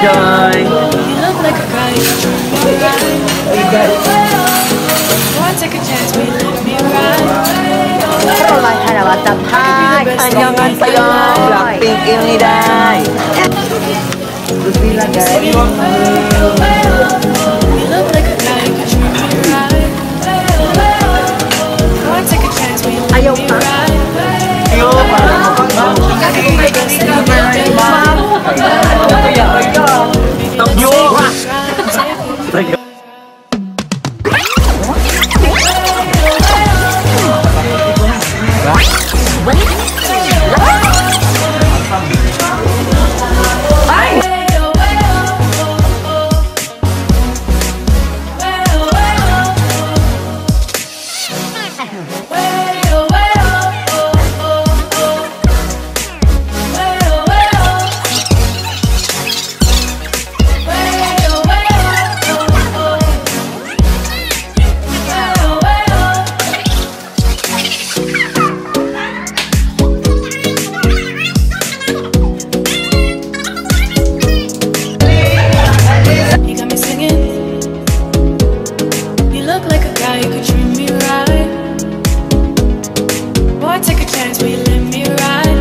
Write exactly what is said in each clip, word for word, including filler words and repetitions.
Day. You look like a guy you treat me right. Why take a chance when you let me ride? Pero lang halawa tapay. Anyangan pa yun. Blackpink ini Day. Terus bilang guys. You look like a guy you treat me right. Why take a chance when you let Ayaw me ka. ride? Ayo, parang mukhang you could treat me right. Boy, take a chance, will you let me ride?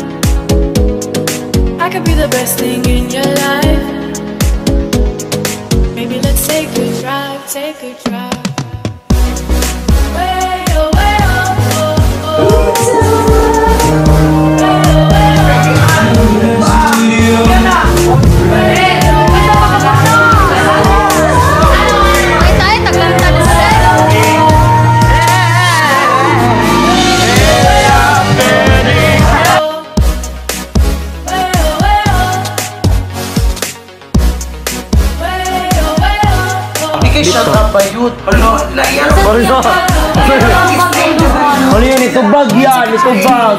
I could be the best thing in your life. Maybe let's take a drive, take a drive. Way, oh, way, oh, oh, oh. Shut up, bayut. Ano? Layan. Ano? Ano yan? Ito bag yan. Ito bag.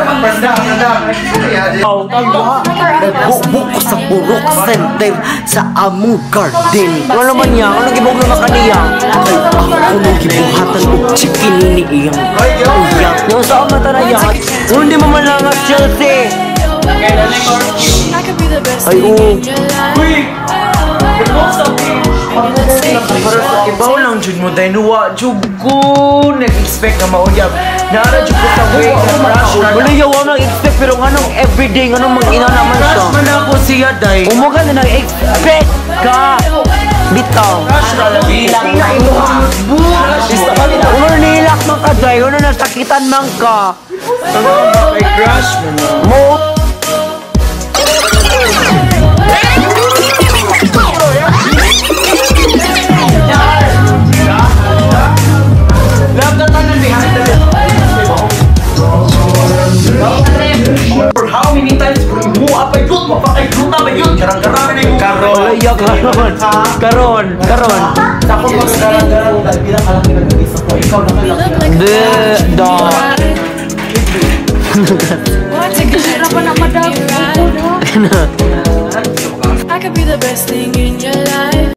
Oh, tama. Nagbubuk sa burok center sa among garden. Ano naman yan? Anong gibog naman kaniya? Ay, ako nang gibuhatan og chicken ni iyang uyang. Yung sa mata na yan. Ano hindi mo man lang ang Chelsea? I could be the best Ay, thing oo. in your life. Maybe let's take a drive. Ibaw lang jud mo dahil nuwa jud ko nag-expect na mauyab. Naara jud ko sa way na crush na. Wala yaw ang nag-expect pero anong everyday anong mag-ina naman siya. Crush man ako siya day. Umuga na nag-expect ka. Bitaw. Crush na lagi. Ina ito ang notebook. Uno nilak man ka day. Uno nasakitan man ka. Ano ba kay crush mo? How many times mo apa yun? Mapakayuta ba yun? Garang-garang na yung karon. Wala karon. Karon. Karon. Tapos mag-garang-garang dahil bilang alam nila nag-isa ko. Ikaw na kalaki. The dog. I could be the best thing in your life.